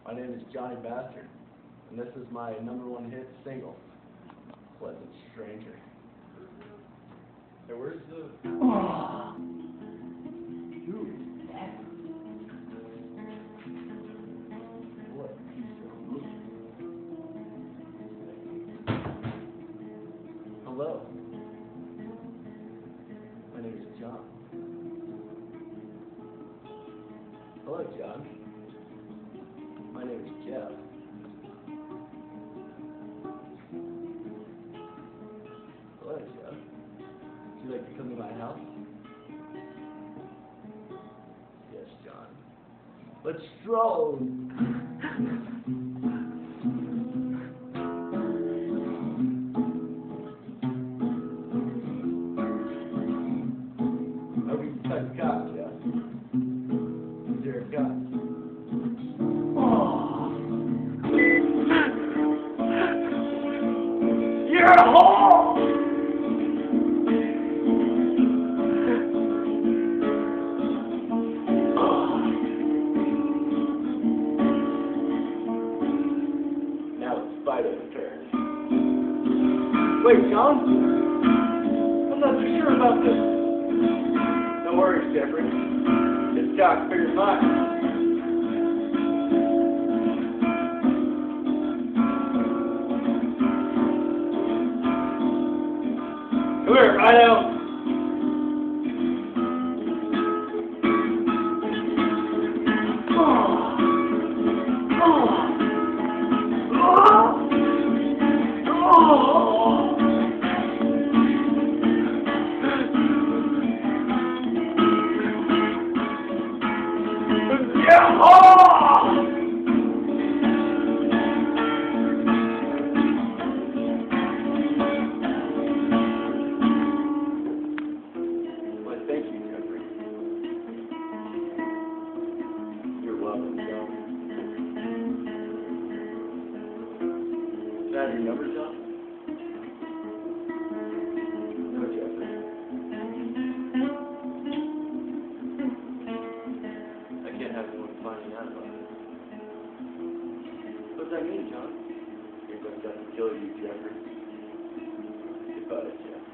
My name is Johnny Bastard, and this is my #1 hit single, Pleasant Stranger. Hey, where's the... Dude. What a piece of meat. Hello. My name is John. Hello, John. My name is Jeff. Hello, Jeff. Would you like to come to my house? Yes, John. Let's stroll. Oh, we can cut cock, Jeff. Is there a cock? You're a whore! Now it's Spider's turn. Wait, John? I'm not too sure about this. No worries, Jeffrey. This cock figures mine. Come here, Rhino. Well, thank you, Jeffrey. You're welcome, John. Can I have your number, John? No, Jeffrey. I can't have anyone finding out about it. What does that mean, John? You're going to kill you, Jeffrey. Goodbye, Jeff.